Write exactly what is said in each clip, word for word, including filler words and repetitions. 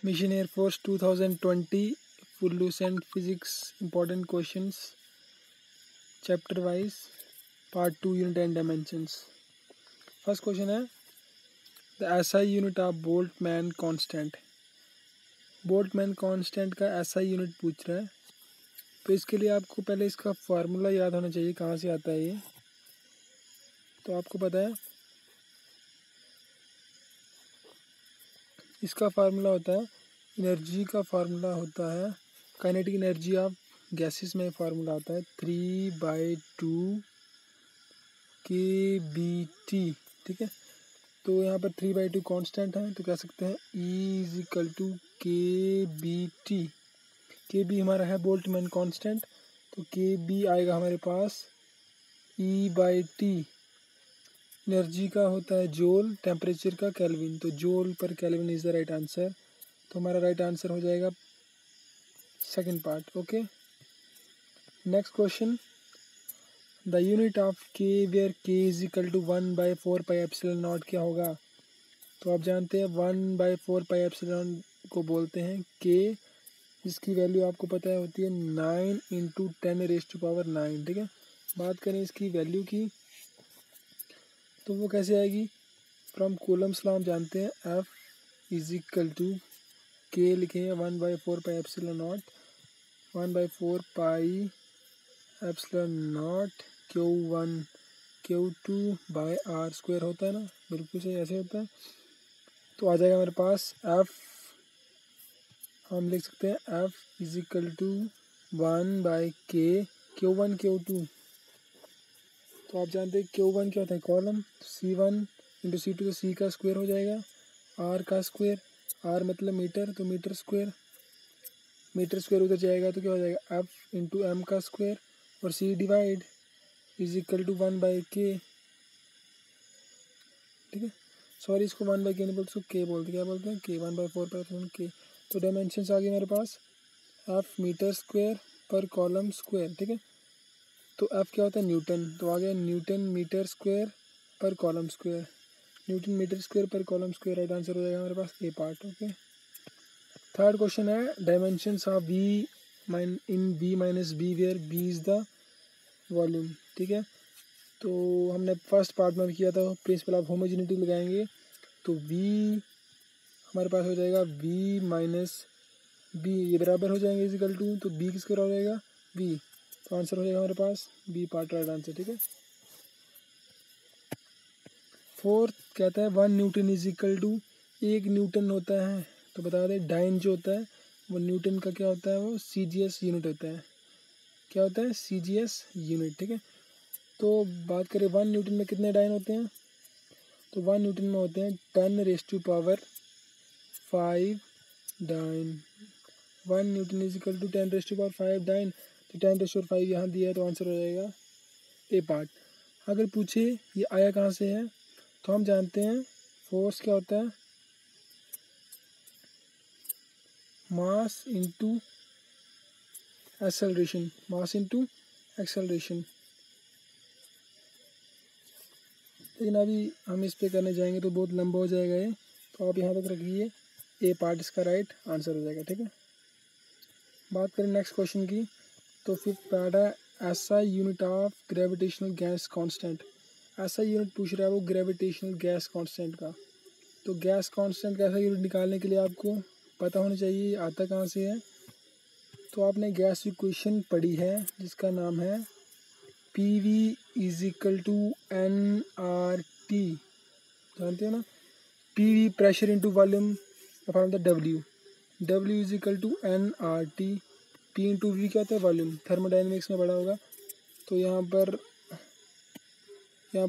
Mission air force two thousand twenty full Lucent physics important questions chapter wise part two unit and dimensions. First question है the SI unit of Boltzmann constant. Boltzmann constant का SI unit पूछ रहा है, तो इसके लिए आपको पहले इसका फार्मूला याद होना चाहिए, कहाँ से आता है ये। तो आपको पता है इसका फार्मूला होता है, एनर्जी का फार्मूला होता है, काइनेटिक एनर्जी ऑफ गैसेस में फार्मूला आता है three by two K B T. ठीक है, तो यहाँ पर थ्री बाई टू कॉन्स्टेंट है, तो कह सकते हैं E is equal to K B T. K B हमारा है बोल्टमैन कांस्टेंट, तो के बी आएगा हमारे पास ई बाई टी। एनर्जी का होता है जोल, टेम्परेचर का केल्विन, तो जोल पर kelvin is the right answer. तो हमारा राइट आंसर हो जाएगा second part. Okay, next question the unit of K where K is equal to one by four pi epsilon naught क्या होगा। तो आप जानते हैं one by four pi epsilon को बोलते हैं के, जिसकी वैल्यू आपको पता है होती है nine into ten raise to power nine. ठीक है, बात करें इसकी वैल्यू की तो वो कैसे आएगी, फ्रॉम कूलम्स लॉ हम जानते हैं F is equal to K लिखेंगे one by four pi epsilon naught, one by four pi epsilon naught Q one Q two by R square होता है ना, बिल्कुल सही ऐसे होता है। तो आ जाएगा हमारे पास एफ, हम लिख सकते हैं F is equal to one by K Q one Q two. तो आप जानते हैं क्यू वन क्या होता है coulomb, C one into C two, तो सी का स्क्वायर हो जाएगा आर का स्क्वायर, आर मतलब मीटर, तो मीटर स्क्वायर, मीटर स्क्वायर उधर जाएगा तो क्या हो जाएगा एफ इंटू एम का स्क्वायर, और C divide is equal to one by K. ठीक है, सॉरी इसको वन बाई के नहीं बोलते, इसको के बोलते, क्या बोलते हैं के, वन बाई फोर पर के। तो डायमेंशंस आ गए मेरे पास एफ मीटर स्क्वायर पर कॉलम स्क्वायर। ठीक है, तो एफ क्या होता है न्यूटन, तो आ गया न्यूटन मीटर स्क्वायर पर coulomb square, newton metre square पर कॉलम स्क्वायर, राइट आंसर हो जाएगा हमारे पास A part. Okay, third question है dimensions of V mine in B minus B where B is the volume. ठीक है, तो हमने फर्स्ट पार्ट में किया था प्रिंसिपल ऑफ होमोजेनिटी लगाएंगे, तो वी हमारे पास हो जाएगा वी माइनस बी, ये बराबर हो जाएंगे इजिकल टू, तो बी किसके बराबर हो जाएगा वी, तो आंसर हो जाएगा हमारे पास बी पार्ट राइट आंसर। ठीक है, फोर्थ कहता है one newton is equal to, एक न्यूटन होता है, तो बता दें डाइन जो होता है वो न्यूटन का क्या होता है, वो सी जी एस यूनिट होता है, क्या होता है सी जी एस यूनिट। ठीक है, तो बात करें वन न्यूटन में कितने डाइन होते हैं, तो वन न्यूटन में होते हैं ten raise to power five dyne, one newton is equal to ten raise to power five dyne, तो टेन रेज टू फाइव यहाँ दिया है, तो आंसर हो जाएगा ए पार्ट। अगर पूछे ये आया कहाँ से है, तो हम जानते हैं फोर्स क्या होता है mass into acceleration, mass into acceleration. लेकिन अभी हम इस पे करने जाएंगे तो बहुत लंबा हो जाएगा ये, तो आप यहाँ तक रखिए, ए पार्ट इसका राइट आंसर हो जाएगा। ठीक है, बात करें नेक्स्ट क्वेश्चन की, तो फिफ्थ पार्ट है ऐसा unit of gravitational gas constant. ऐसा यूनिट पूछ रहा है वो ग्रेविटेशनल गैस कांस्टेंट का, तो गैस कांस्टेंट का ऐसा यूनिट निकालने के लिए आपको पता होना चाहिए आता कहाँ से है। तो आपने गैस इक्वेशन पढ़ी है जिसका नाम है P V is equal to N R T, जानते हो ना, P V pressure into volume, form the W, W is equal to N R T, P into V क्या होता है वॉल्यूम, थर्मोडाइनमिक्स में पढ़ा होगा। तो यहाँ पर यहाँ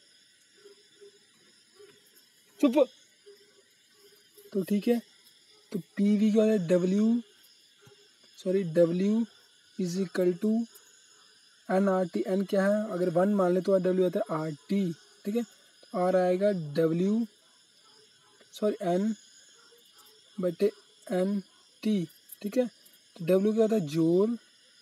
चुप, तो ठीक है, तो पी वी क्या होता है W, sorry W is equal to N R T, N क्या है अगर वन मान ले तो डब्ल्यू आता है आर टी। ठीक है, तो आर आएगा डब्ल्यू सॉरी एन बटे एन टी। ठीक है, तो डब्ल्यू क्या होता है जोल,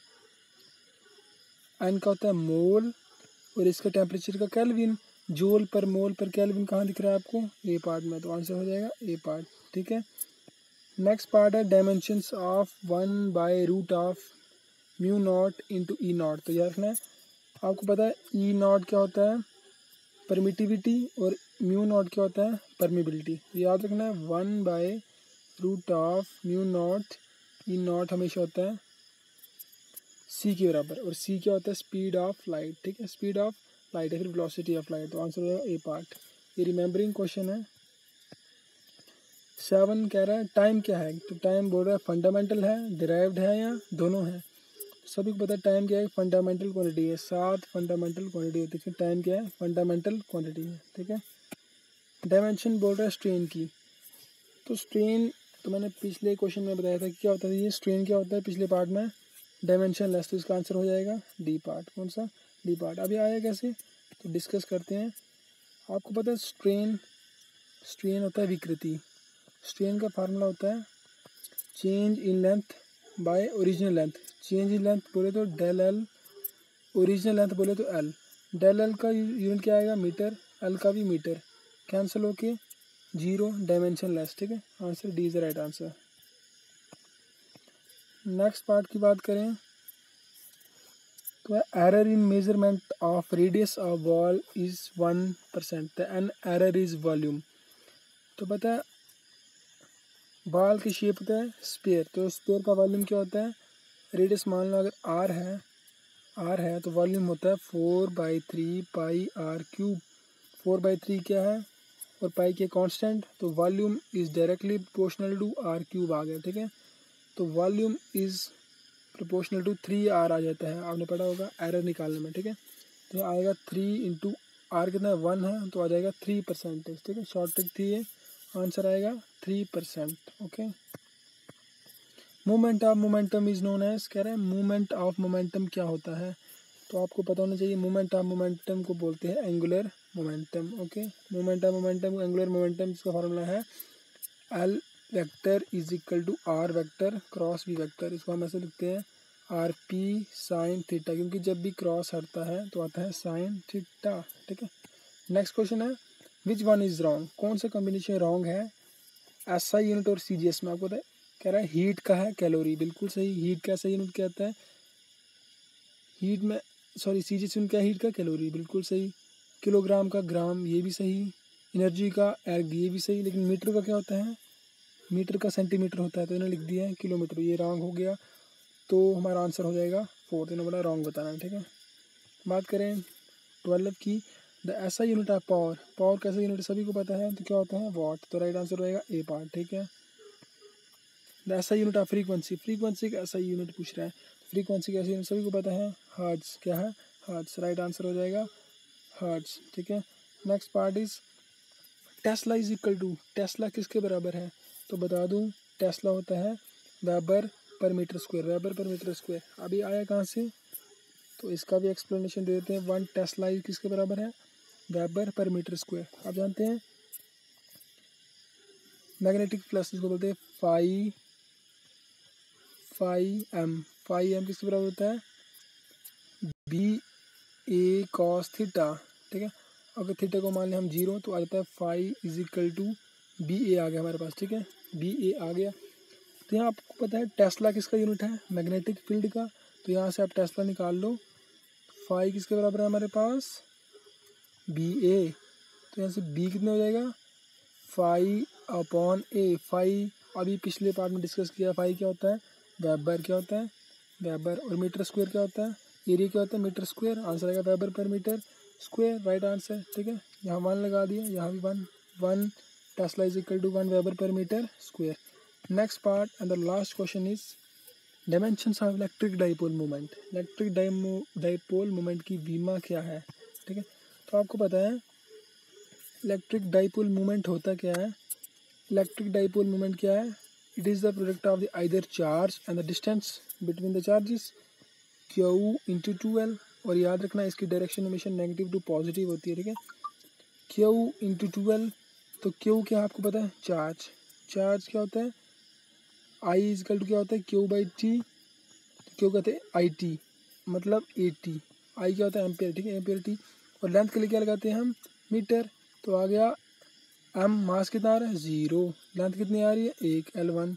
एन का होता है मोल, और इसका टेम्परेचर का केल्विन, जोल पर मोल पर केल्विन कहाँ दिख रहा है आपको, ए पार्ट में, तो आंसर हो जाएगा ए पार्ट। ठीक है, नेक्स्ट पार्ट है dimensions of one by root of mu naught into E naught. तो याद रखना है, आपको पता है ई नॉट क्या होता है, परमिटिविटी, और म्यू नॉट क्या होता है, परमिबिलिटी। तो याद रखना है one by root of mu naught E naught हमेशा होता है सी के बराबर, और सी क्या होता है, स्पीड ऑफ लाइट। ठीक है, स्पीड ऑफ लाइट है फिर वेलोसिटी ऑफ लाइट। तो आंसर होगा ए पार्ट। ये रिमेंबरिंग क्वेश्चन है। सेवन कह रहा है टाइम क्या है, तो टाइम बोल रहा है फंडामेंटल है, डिराइव्ड है, या दोनों है। सभी को पता है टाइम क्या है, फंडामेंटल क्वांटिटी है। सात फंडामेंटल क्वांटिटी होती है, टाइम क्या है, फंडामेंटल क्वांटिटी है। ठीक है, डायमेंशन बोल रहा है स्ट्रेन की। तो स्ट्रेन तो मैंने पिछले क्वेश्चन में बताया था कि क्या होता है, ये स्ट्रेन क्या होता है पिछले पार्ट में, डायमेंशन लेस। तो इसका आंसर हो जाएगा डी पार्ट। कौन सा, डी पार्ट। अभी आया कैसे, तो डिस्कस करते हैं। आपको पता है स्ट्रेन स्ट्रेन होता है विकृति। स्ट्रेन का फार्मूला होता है change in length by original length. Change in length बोले तो डेल एल, ओरिजिनल लेंथ बोले तो एल। डेल एल का यूनिट क्या आएगा, मीटर, एल का भी मीटर, कैंसिल होके जीरो, डायमेंशन लेस। ठीक है, answer D is the right answer. Next part की बात करें तो error in measurement of radius of wall is one percent, then error is volume. तो पता है बॉल की शेप होता है स्पेयर, तो स्पेयर का वॉल्यूम क्या होता है, रेडियस मान लो अगर आर है, आर है तो वॉल्यूम होता है four by three pi R cube. Four by three क्या है, और पाई के कांस्टेंट, तो volume is directly proportional to R cube आ गया। ठीक है, तो volume is proportional to three R आ जाता है, आपने पढ़ा होगा एरर निकालने में। ठीक है, तो आएगा थ्री इंटू आर कितना वन है, तो आ जाएगा थ्री परसेंटेज। ठीक है, शॉर्ट ट्रिक थी ये, आंसर आएगा three percent. Okay, movement of momentum is known as, कह रहे हैं मूवमेंट ऑफ मोमेंटम क्या होता है, तो आपको पता होना चाहिए मूवमेंट ऑफ मोमेंटम को बोलते हैं angular momentum. Okay, movement of momentum angular momentum, इसका फॉर्मूला है L vector is equal to R vector cross V vector. इसको हम ऐसे लिखते हैं आर पी साइन थीटा, क्योंकि जब भी क्रॉस हटता है तो आता है साइन थीटा। ठीक है, नेक्स्ट क्वेश्चन है विच वन इज रॉन्ग, कौन सा कॉम्बिनेशन रॉन्ग है एस आई यूनिट और सी जी एस में। आपको पता है, कह रहा है हीट का है कैलोरी, बिल्कुल सही। हीट का ऐसा यूनिट कहता है, हीट में sorry C G S unit क्या है, हीट का कैलोरी, बिल्कुल सही। किलोग्राम का ग्राम, ये भी सही। एनर्जी का एर्ग, ये भी सही। लेकिन मीटर का क्या होता है, मीटर का सेंटीमीटर होता है, तो इन्होंने लिख दिया है किलोमीटर, ये रॉन्ग हो गया। तो हमारा आंसर हो जाएगा फोर्थ, इन्होंने बोला रॉन्ग बताना है। ठीक है, बात करें ट्वेल्व की, the SI unit of power, power कैसा यूनिट सभी को पता है, तो क्या होता है वॉट। तो राइट आंसर रहेगा ए पार्ट। ठीक है, the SI unit of frequency, frequency का ऐसा यूनिट पूछ रहा है, फ्रीक्वेंसी का ऐसा यूनिट सभी को पता है हर्ट्ज। क्या है, हर्ट्ज, राइट आंसर हो जाएगा हर्ट्ज। ठीक है, next part is tesla is equal to, tesla किसके बराबर है, तो बता दूं टेस्ला होता है weber per metre square, weber per metre square. अभी आया कहाँ से, तो इसका भी एक्सप्लेनेशन दे देते हैं। वन टेस्ला किसके बराबर है, वेबर पर मीटर स्क्वायर। आप जानते हैं मैग्नेटिक फ्लक्स जिसको बोलते हैं phi phi M, phi M किसके बराबर होता है, बी ए कॉस थीटा। ठीक है, अगर थीटा को मान लें हम जीरो, तो आ जाता है phi is equal to B A आ गया हमारे पास। ठीक है, बी ए आ गया। तो यहाँ आपको पता है टेस्ला किसका यूनिट है, मैग्नेटिक फील्ड का। तो यहाँ से आप टेस्ला निकाल लो, फाई किसके बराबर है हमारे पास, बी ए। तो यहाँ से बी कितना हो जाएगा, फाई अपॉन ए। फाई अभी पिछले पार्ट में डिस्कस किया, फाई क्या होता है, वेबर क्या होता है, वेबर। और मीटर स्क्वायर क्या होता है, एरिया क्या होता है, मीटर स्क्वायर। आंसर आएगा weber per metre square, right answer. ठीक है, यहाँ वन लगा दिया, यहाँ भी one, one tesla is equal to one weber per metre square. Next part and the last question is dimensions of electric dipole moment. Electric dipole moment की वीमा क्या है। ठीक है, तो आपको पता है इलेक्ट्रिक डाइपोल मोमेंट होता क्या है, इलेक्ट्रिक डाइपोल मोमेंट क्या है, it is the product of the either charge and the distance between the charges Q into two L. और याद रखना इसकी डायरेक्शन हमेशा नेगेटिव टू पॉजिटिव होती है। ठीक है, क्यू इंटू टू एल, तो क्यू क्या आपको पता है, चार्ज। चार्ज क्या होता है, आई इजकल टू क्या होता है, क्यू बाई टी। क्यू कहते हैं आई टी, मतलब ए टी। आई क्या होता है, एम्पेयर। ठीक है, एम्पेयर टी। और लेंथ के लिए क्या लगाते हैं हम, मीटर। तो आ गया एम, मास कितना आ रहा है, ज़ीरो। लेंथ कितनी आ रही है, एक, एल वन।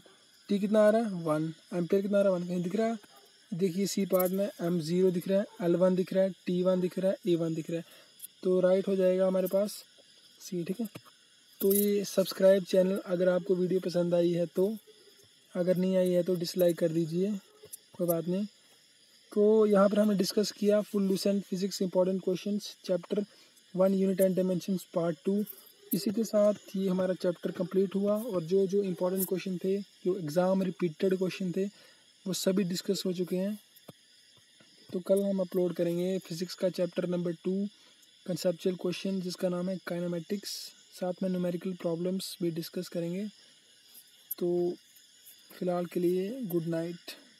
टी कितना आ रहा है वन, एम्पेयर कितना आ रहा है वन, कहीं दिख रहा है? देखिए सी पार्ट में एम ज़ीरो दिख रहा है, एल वन दिख रहा है, टी वन दिख रहा है, ए वन दिख रहा है, तो राइट हो जाएगा हमारे पास सी। ठीक है, तो ये सब्सक्राइब चैनल अगर आपको वीडियो पसंद आई है तो, अगर नहीं आई है तो डिसलाइक कर दीजिए, कोई बात नहीं। तो यहाँ पर हमने डिस्कस किया full Lucent physics important questions chapter one unit and dimensions part two. इसी के साथ ये हमारा चैप्टर कंप्लीट हुआ और जो जो इम्पोर्टेंट क्वेश्चन थे, जो एग्ज़ाम रिपीटेड क्वेश्चन थे, वो सभी डिस्कस हो चुके हैं। तो कल हम अपलोड करेंगे फिज़िक्स का chapter number two conceptual question जिसका नाम है काइनेमेटिक्स, साथ में न्यूमेरिकल प्रॉब्लम्स भी डिस्कस करेंगे। तो फ़िलहाल के लिए गुड नाइट।